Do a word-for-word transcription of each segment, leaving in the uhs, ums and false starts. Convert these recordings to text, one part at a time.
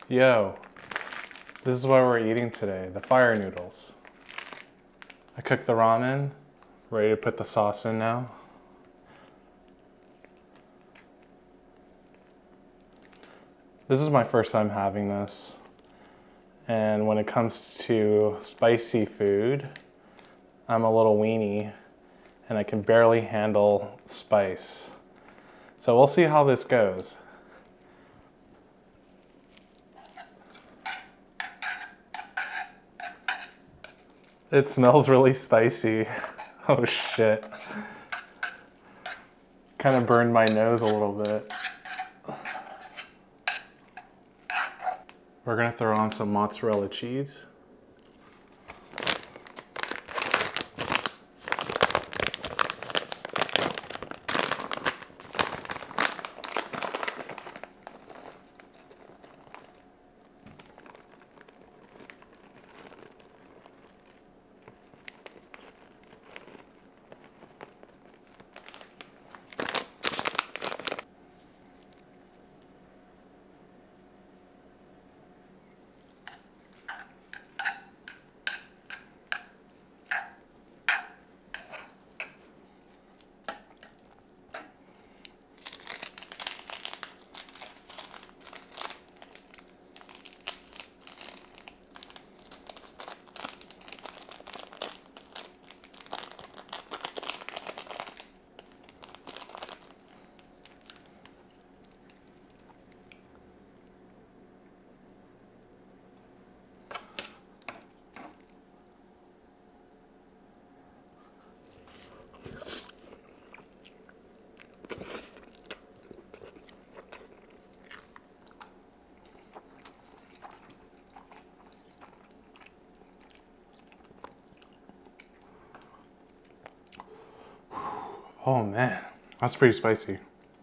Yo, this is what we're eating today, the fire noodles. I cooked the ramen, ready to put the sauce in now. This is my first time having this. And when it comes to spicy food, I'm a little weenie and I can barely handle spice. So we'll see how this goes. It smells really spicy. Oh shit. Kind of burned my nose a little bit. We're gonna throw on some mozzarella cheese. Oh man, that's pretty spicy.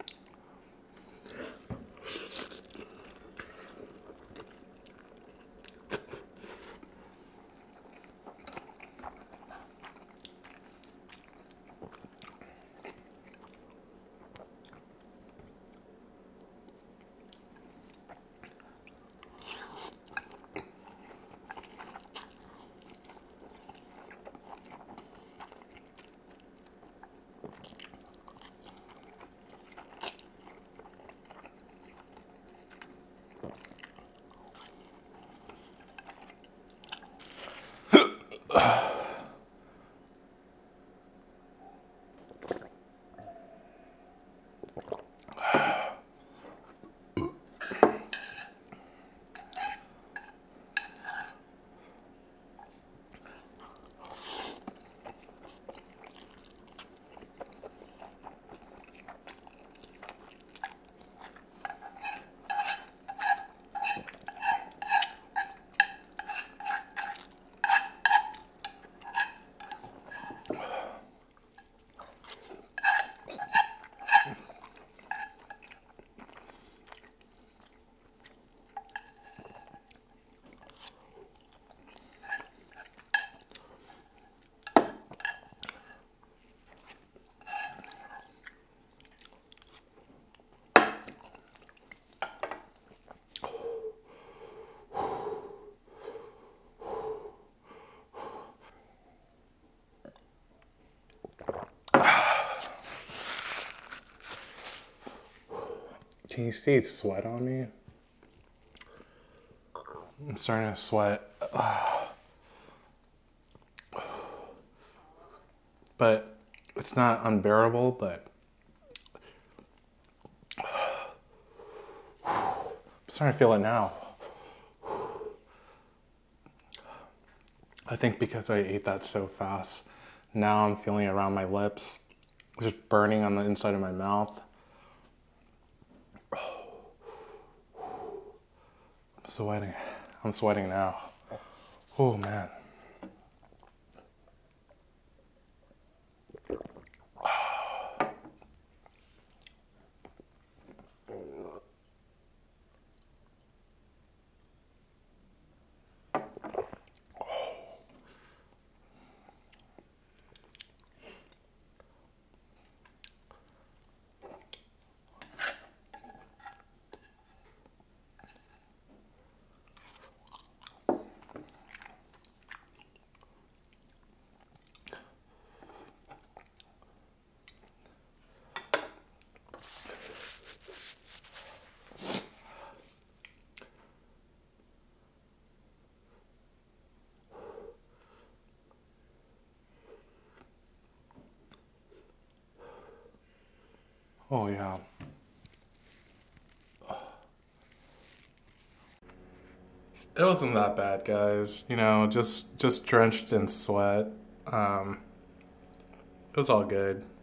Can you see it's sweat on me? I'm starting to sweat. But it's not unbearable, but I'm starting to feel it now. I think because I ate that so fast, now I'm feeling it around my lips, just burning on the inside of my mouth. I'm sweating. I'm sweating now. Oh man. Oh yeah. It wasn't that bad, guys. You know, just just drenched in sweat. Um, it was all good.